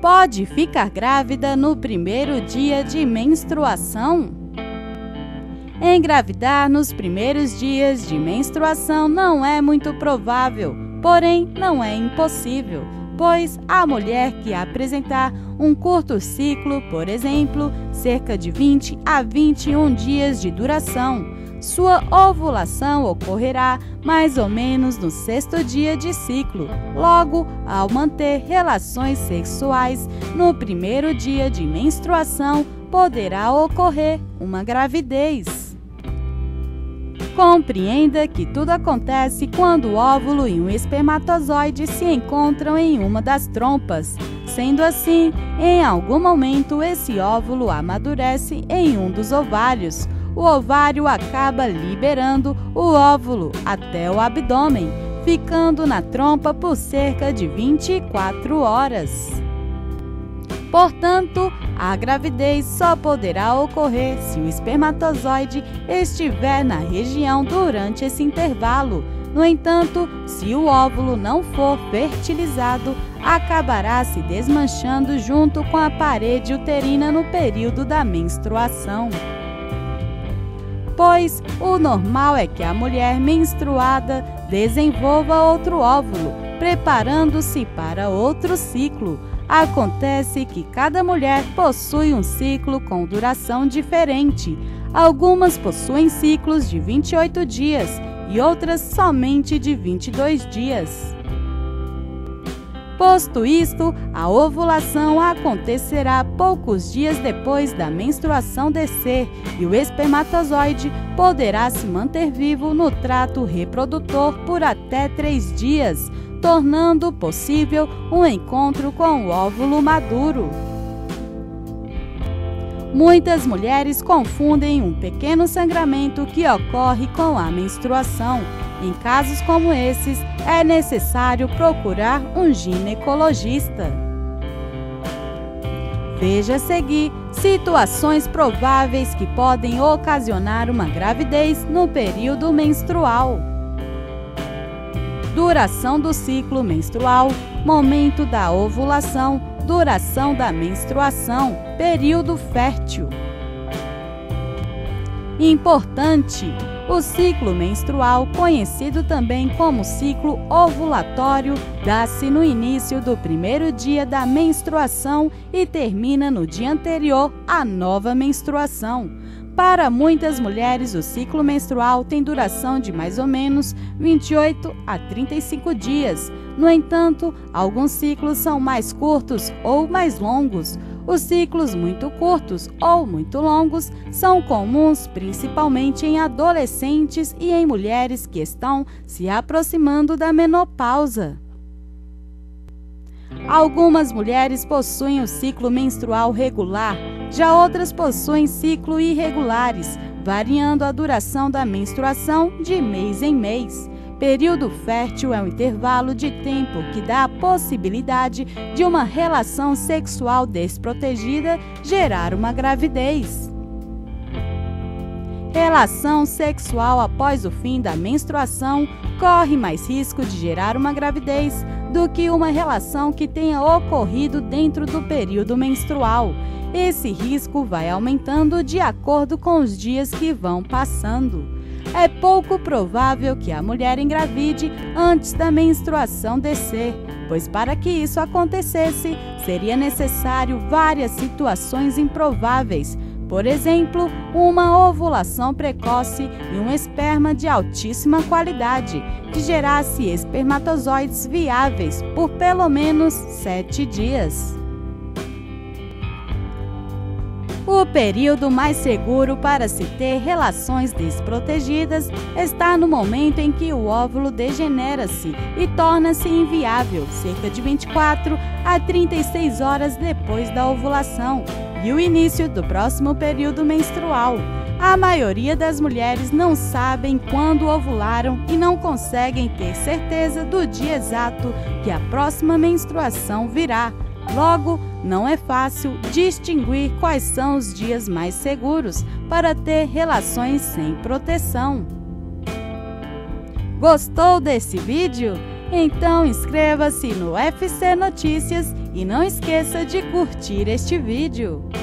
Pode ficar grávida no primeiro dia de menstruação? Engravidar nos primeiros dias de menstruação não é muito provável, porém não é impossível, pois a mulher que apresentar um curto ciclo, por exemplo, cerca de 20 a 21 dias de duração, sua ovulação ocorrerá mais ou menos no 6º dia de ciclo. Logo, ao manter relações sexuais no primeiro dia de menstruação, poderá ocorrer uma gravidez. Compreenda que tudo acontece quando o óvulo e um espermatozoide se encontram em uma das trompas. Sendo assim, em algum momento esse óvulo amadurece em um dos ovários. O ovário acaba liberando o óvulo até o abdômen, ficando na trompa por cerca de 24 horas. Portanto, a gravidez só poderá ocorrer se o espermatozoide estiver na região durante esse intervalo. No entanto, se o óvulo não for fertilizado, acabará se desmanchando junto com a parede uterina no período da menstruação. Pois o normal é que a mulher menstruada desenvolva outro óvulo, preparando-se para outro ciclo. Acontece que cada mulher possui um ciclo com duração diferente. Algumas possuem ciclos de 28 dias e outras somente de 22 dias. Posto isto, a ovulação acontecerá poucos dias depois da menstruação descer e o espermatozoide poderá se manter vivo no trato reprodutor por até 3 dias, tornando possível um encontro com o óvulo maduro. Muitas mulheres confundem um pequeno sangramento que ocorre com a menstruação. Em casos como esses, é necessário procurar um ginecologista. Veja a seguir situações prováveis que podem ocasionar uma gravidez no período menstrual. Duração do ciclo menstrual, momento da ovulação, duração da menstruação, período fértil. Importante: o ciclo menstrual, conhecido também como ciclo ovulatório, dá-se no início do primeiro dia da menstruação e termina no dia anterior à nova menstruação. Para muitas mulheres, o ciclo menstrual tem duração de mais ou menos 28 a 35 dias. No entanto, alguns ciclos são mais curtos ou mais longos. Os ciclos muito curtos ou muito longos são comuns principalmente em adolescentes e em mulheres que estão se aproximando da menopausa. Algumas mulheres possuem o ciclo menstrual regular, já outras possuem ciclo irregulares, variando a duração da menstruação de mês em mês. Período fértil é um intervalo de tempo que dá a possibilidade de uma relação sexual desprotegida gerar uma gravidez. Relação sexual após o fim da menstruação corre mais risco de gerar uma gravidez do que uma relação que tenha ocorrido dentro do período menstrual. Esse risco vai aumentando de acordo com os dias que vão passando. É pouco provável que a mulher engravide antes da menstruação descer, pois para que isso acontecesse, seria necessário várias situações improváveis. Por exemplo, uma ovulação precoce e um esperma de altíssima qualidade, que gerasse espermatozoides viáveis por pelo menos 7 dias. O período mais seguro para se ter relações desprotegidas está no momento em que o óvulo degenera-se e torna-se inviável, cerca de 24 a 36 horas depois da ovulação, e o início do próximo período menstrual. A maioria das mulheres não sabem quando ovularam e não conseguem ter certeza do dia exato que a próxima menstruação virá. Logo, não é fácil distinguir quais são os dias mais seguros para ter relações sem proteção. Gostou desse vídeo? Então inscreva-se no FC Notícias e não esqueça de curtir este vídeo.